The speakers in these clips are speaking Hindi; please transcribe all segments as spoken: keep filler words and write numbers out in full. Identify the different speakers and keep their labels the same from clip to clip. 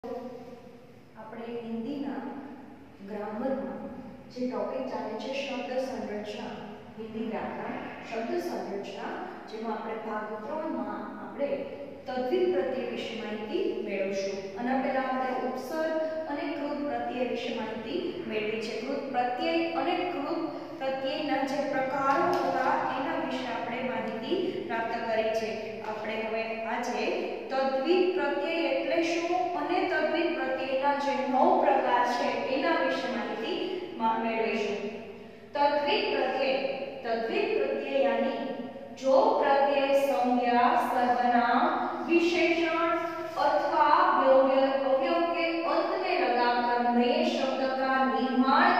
Speaker 1: આપણે હિન્દીના ગ્રામરમાં જે ટોપિક ચાલે છે શબ્દ સંરચના, હિન્દી વ્યાકરણ શબ્દ સંરચના, જેમાં આપણે ભાગ ત્રણ માં આપણે તદ્વિત પ્રત્યય વિશે માહિતી મેળવીશું. અને પહેલા આપણે ઉપસર્ગ અને કૃત પ્રત્યય વિશે માહિતી મેળવી છે. કૃત પ્રત્યય અને કૃત પ્રત્યયના જે પ્રકારો હતા એના વિશે આપણે માહિતી પ્રાપ્ત કરી છે. આપણે હવે આજે તદ્વિત પ્રત્યય એટલે શું અને તદ્વિત પ્રત્યયના જે નવ પ્રકાર છે એના વિશે માહિતી મેળવીશું. तद्वित प्रत्यय, तद्वित प्रत्यय यानी जो प्रत्यय संज्ञा, सर्वनाम, विशेषण अथवा अवयव अवयव के अंत में लगाकर नए शब्द का निर्माण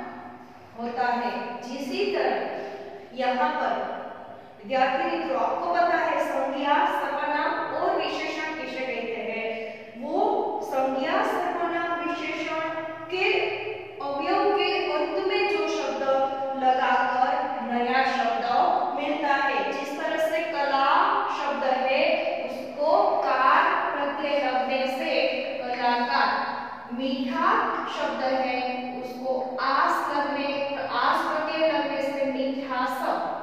Speaker 1: होता है. जिसी तरह यहाँ पर विद्यार्थी मित्रों आपको पता है संज्ञा, सर्वनाम और विशेषण किसे कहते हैं. वो संज्ञा, सर्वनाम, विशेषण के अवयव के अंत में जो शब्द लगाकर नया शब्द मिलता है. जिस तरह से कला शब्द है उसको कार प्रत्यय लगने से कलाकार, मीठा शब्द है उसको आस लगने आस प्रत्यय लगने से मीठास,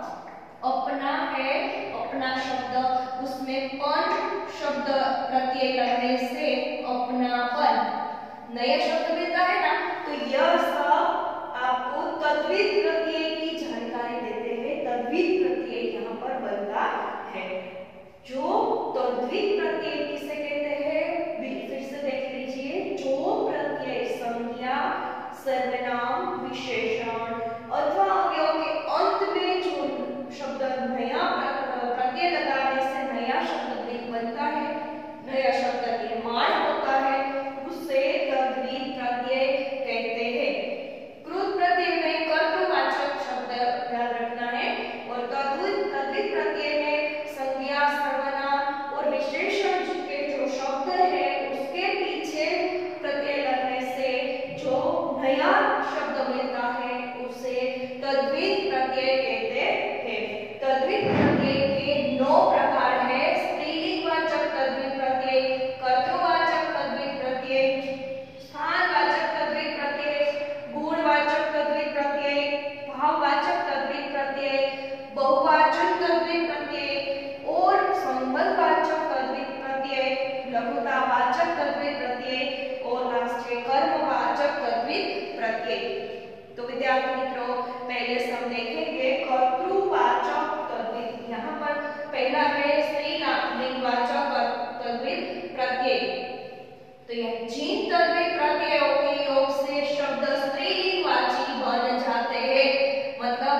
Speaker 1: अपना है अपना शब्द उसमें पन शब्द प्रत्यय लगने से अपनापन नया शब्द मिलता है ना. तो यह सब आपको तद्वित प्रत्यय की जानकारी देते हैं. तद्वित प्रत्यय यहाँ पर बनता है. जो तद्वित प्रत्यय किसे कहते हैं फिर से देख लीजिए. जो प्रत्यय संज्ञा, सर्वनाम, विशेषण अथवा अवयव के अंत में जो शब्द नया प्रत्यय लगाने से नया शब्द बनता है, नया शब्द निर्माण होता है, उसे तद्वित प्रत्यय कहते हैं. कृत प्रत्यय में कर्तृवाचक शब्द याद रखना है और तद्वित तद्वित प्रत्यय में संज्ञा, सर्वनाम और विशेषण के जो शब्द है उसके पीछे प्रत्यय लगने से जो नया शब्द मिलता है उसे तद्वित प्रत्यय कहते हैं. तद्वित प्रत्यय के नौ प्रकार है. स्त्रीलिंगवाचक तद्वित प्रत्यय, कर्तृवाचक तद्वित प्रत्यय, स्थानवाचक तद्वित प्रत्यय, गुणवाचक तद्वित प्रत्यय, भाववाचक तद्वित प्रत्यय, बहुवाचक तद्वित प्रत्यय और संबंधवाचक तद्वित प्रत्यय, लघुतावाचक तद्वित प्रत्यय और लास्ट है कर्मवाचक तद्वित प्रत्यय. तो विद्यार्थी मित्रों पहले से हम देखेंगे कर्तृवाचक तद्वित. यहाँ पर पहला है स्त्रीलिंगवाचक तद्वित प्रत्यय. तो यह जिन तद्वित प्रत्ययों के योग से शब्द स्त्रीलिंगवाची बन जाते हैं. मतलब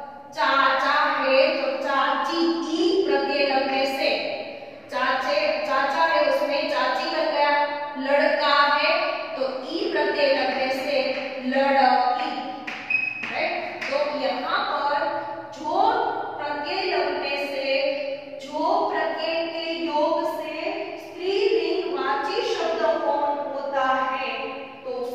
Speaker 1: चाचा है तो चाची ई प्रत्यय लगने से चाचे चाचा है उसमें चाची लग गया. लड़का है तो ई प्रत्यय लगने से लड़की. राइट. तो यहाँ पर जो प्रत्यय लगने से जो प्रत्यय के योग से स्त्रीलिंगवाची शब्द कौन होता है तो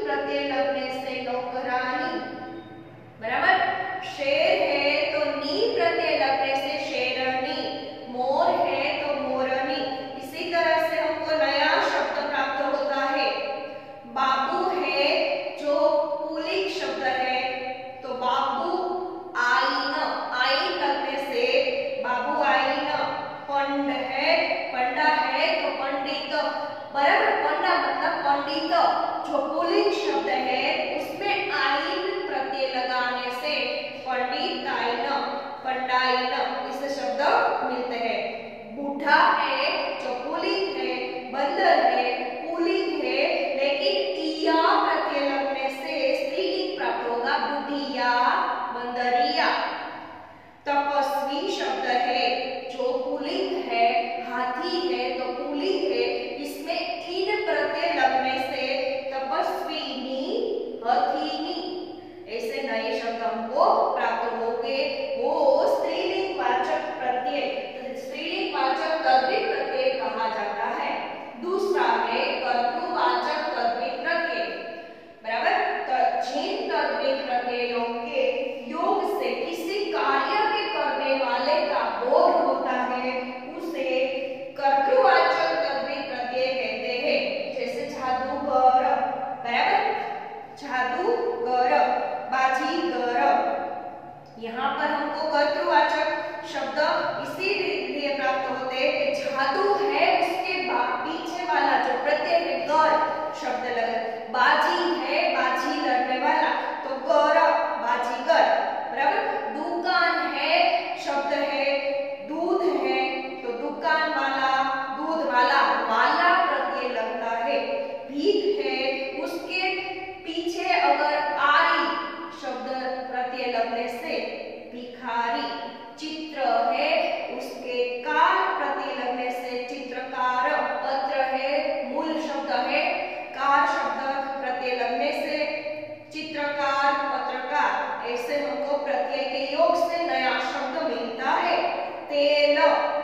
Speaker 1: प्रत्यय लगने से नौकरानी, बराबर। शेर है तो नी प्रत्यय लगने से शेरनी, मोर है तो मोरनी। इसी तरह से हमको नया शब्द प्राप्त होता है। बाबू है जो पुल्लिंग शब्द है तो बाबू आईन, आईन लगने से बाबू आईन। पंड है, पंडा है तो पंडित, बराबर। पंडा मतलब पंडित, जो पुल्लिंग शब्द है उसमें आईन प्रत्यय लगाने से पंडिताइन, पंडाइन इसे शब्द मिलते हैं। बूढ़ा है जो पुल्लिंग है, बंदर है पुल्लिंग है, लेकिन इया प्रत्यय लगने से स्त्रीलिंग प्राप्त होगा, बुढ़िया, बंदरिया। तपस्वी शब्द है जो पुल्लिंग है, हाथी है तो पुल्लिंग है, इसमें इन प्रत्यय लगने से तपस्विनी, हथिनी ऐसे नए शब्द हमको प्राप्त होंगे। वो स्त्रीलिंग वाचक प्रत्यय, स्त्रीलिंग वाचक तद्वित प्रत्यय कहा जाता है। दूसरा है कर्तृवाचक तद्वित प्रत्यय, बराबर। तो जिन तद्वित प्रत्ययों के योग से किसी कार्य के करने वाले का बोध होता है उसे कर्तृवाचक तद्वित प्रत्यय कहते हैं। जैसे जादूगर, बराबर, जादूगर, बाजीगर। यहाँ पर हमको कर्तृवाचक शब्द इसीलिए प्राप्त होते हैं कि जादू है उसके पीछे वाला जो प्रत्यय है गर शब्द लगा। बाजी है, बाजी लड़ने वाला तो गर, बाजीगर, बराबर। दुकान है शब्द है, दूध है तो दुकान वाला, दूध वाला, वाला प्रत्यय लगता है। भीख है उसके पीछे अगर आरी शब्द प्रत्यय लगने से भिखारी। चित्र है उसके कार प्रत्यय लगने से चित्रकार। पत्र है, मूल शब्द है, कार शब्द प्रत्यय लगने से चित्रकार, पत्रकार। ऐसे हमको प्रत्यय के योग से नया शब्द मिलता है। तेल,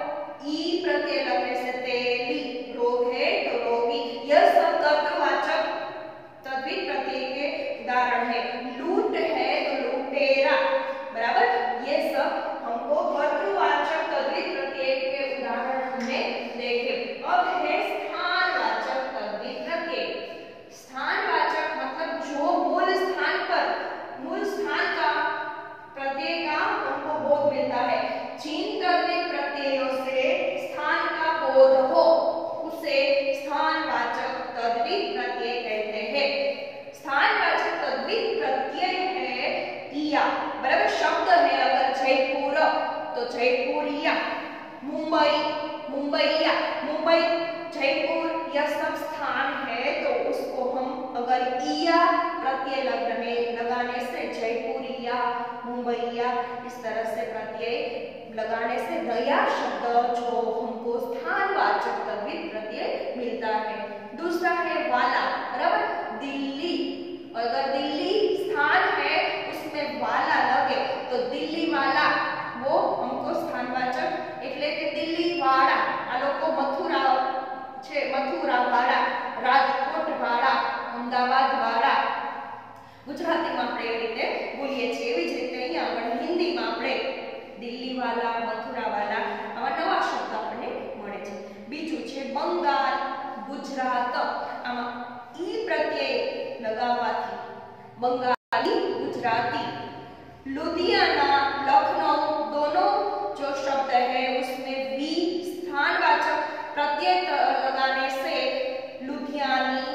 Speaker 1: ई प्रत्यय लगने से तेली। रोग है तो रोगी। यह सब कर्तृवाचक तद्वित प्रत्यय के उदाहरण है। लूट है तो लुटेरा, बराबर। ये सब हमको कर्तृवाचक तद्वित प्रत्यय के उदाहरण हमने देखे। अब है स्थानवाचक तद्वित प्रत्यय। स्थानवाचक मतलब जो मूल स्थान पर, मूल स्थान का प्रत्यय का हमको बोध मिलता है। जिन तद्वित प्रत्ययों से स्थान का बोध हो उसे स्थानवाचक तद्वित प्रत्यय कहते हैं। स्थानवाचक तद्वित प्रत्यय है इया, बराबर। शब्द है अगर जयपुर तो जयपुरिया, मुंबई, मुंबईया, मुंबई, जयपुर, यह सब स्थान है तो उसको हम अगर इया प्रत्यय लगने लगाने से जयपुरिया, मुंबईया इस तरह से प्रत्यय लगाने से नया शब्द जो हमको स्थानवाचक तद्वित प्रत्यय मिलता है। दूसरा है वाला, बराबर। दिल्ली, अगर दिल्ली स्थान है उसमें वाला लगे तो दिल्ली वाला, वो हमको स्थानवाचक એટલે કે દિલ્હી વાળા। આ લોકો મથુરા છે, મથુરા વાળા, રાજકોટ વાળા, અમદાવાદ વાળા। ગુજરાતીમાં આપણે એવી રીતે બોલીએ છીએ, એવી જ રીતે અહીંયા આગળ હિન્દીમાં આપણે દિલ્હી વાળા, મથુરા વાળા આવા નવા શબ્દ આપણને મળે છે। બીજું છે બંગાળ, ગુજરાત। આમાં ઈ પ્રત્યય લગાવવાથી બંગાળી, ગુજરાતી। लुधियाना, लखनऊ दोनों जो शब्द है उसमें वी स्थानवाचक प्रत्यय लगाने से लुधियानी,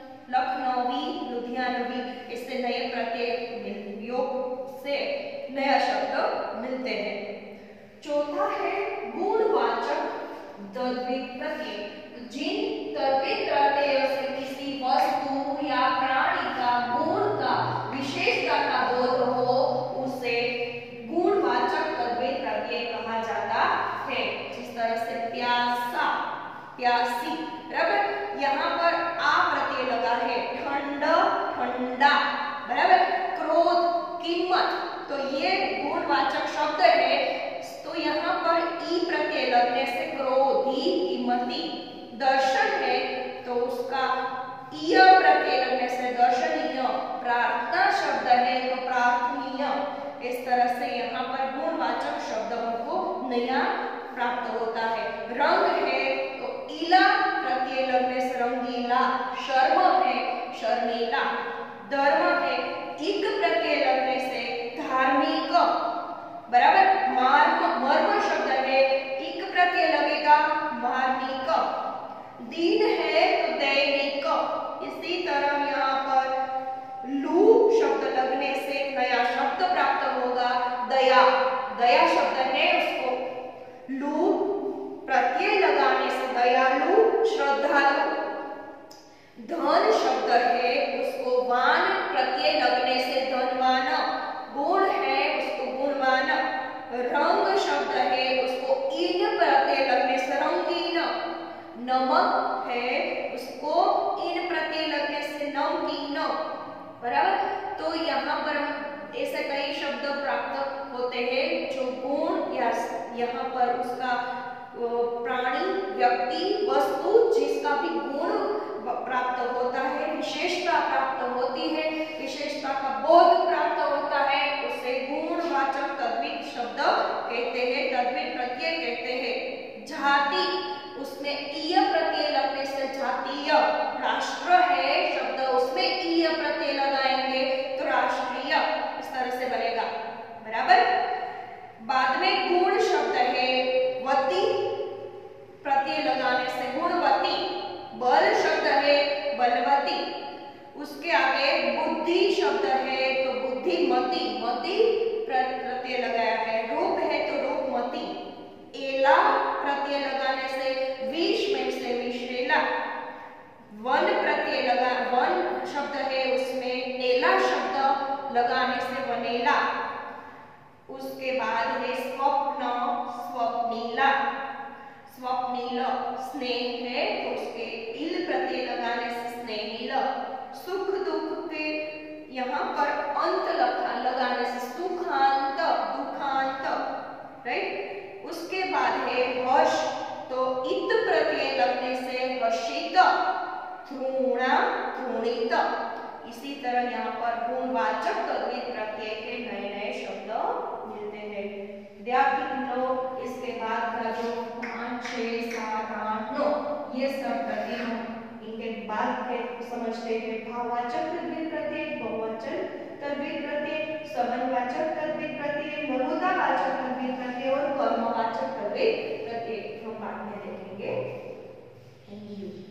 Speaker 1: लखनवी, लुधियानवी इससे नए प्रत्यय योग से नया शब्द मिलते हैं। चौथा है गुणवाचक तद्वित प्रत्यय। जिन तद्वित प्रत्ययों से किसी वस्तु या प्राणी का गुण का, विशेषता का बोध हो उसे गुणवाचक तद्वित प्रत्यय कहा जाता है। जिस तरह से प्यासा, प्यासी, बराबर। यहाँ पर आ प्रत्यय लगा है, ठंड, ठंडा, बराबर। क्रोध, कीमत, तो ये गुणवाचक शब्द है तो यहाँ पर ई प्रत्यय लगने से क्रोधी, कीमती गुण यहाँ प्राप्त होता है। रंग है तो ईला प्रत्यय लगने से रंगीला, शर्म है शर्मीला, धर्म है इक प्रत्यय लगने से धार्मिक, बराबर। मर्म मर्म शब्द है इक प्रत्यय लगेगा मार्मिक, दीन है तो दैनिक। इसी तरह यहाँ पर लू शब्द लगने से नया शब्द प्राप्त होगा दया, दया शब्द है उसको लू प्रत्यय लगाने से दयालु श्रद्धालु। धन शब्द है उसको वान प्रत्यय लगने से धनवान, गुण है उसको गुणवान। रंग शब्द है उसको इन प्रत्यय लगने से रंगीन, नमक है उसको इन प्रत्यय लगने से नमकीन, बराबर। तो यहाँ पर हम ऐसे कई शब्द प्राप्त होते हैं जो गुण या यहाँ पर उसका प्राणी व्यक्ति वस्तु जिसका भी गुण प्राप्त होता है, विशेषता प्राप्त होती है, विशेषता का बोध प्राप्त होता है, उसे गुणवाचक तद्धित शब्द कहते हैं, तद्धित प्रत्यय कहते हैं। जाति उसमें ईय प्रत्यय लगने से जातीय, राष्ट्र है शब्द उसमें ईय प्रत्यय लगाएंगे तो राष्ट्रीय, इस तरह से बनेगा, बराबर। बाद में गुण शब्द है वती प्रत्यय लगाने से गुणवती, बल शब्द है बलवती, उसके आगे बुद्धि शब्द है तो बुद्धिमती, मति प्रत्यय लगाया है, रूप है तो रूपमती, एला प्रत्यय लगाने से विष में से विषेला, वन प्रत्यय लगा वन शब्द है उसमें नेला शब्द लगाने से वनेला, उसके बाद है स्वप्न स्वप्नीला, स्वप्नील स्नेह है तो उसके इल प्रत्यय लगाने से स्नेहिल, सुख दुख के यहाँ पर अंत लगा लगाने से सुखांत दुखांत, राइट। उसके बाद है हर्ष तो इत प्रत्यय लगने से हर्षित, थ्रूणा थ्रूणित। इसी तरह यहाँ पर गुणवाचक तद्धित प्रत्यय के नए नए शब्द मिलते हैं। विद्यार्थी मित्रों, इसके बाद का जो पाँच छः सात आठ नौ ये सब प्रत्यय हम इनके बाद के समझते हैं। भाववाचक तद्धित प्रत्यय, बहुवचन तद्धित प्रत्यय, समन्वाचक तद्धित प्रत्यय, बहुतावाचक तद्धित प्रत्यय और कर्मवाचक तद्धित प्रत्यय हम बाद में देखेंगे। Thank you.